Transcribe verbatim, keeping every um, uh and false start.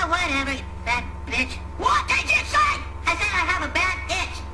Oh, whatever, you fat bitch. What did you say? I said I have a bad itch.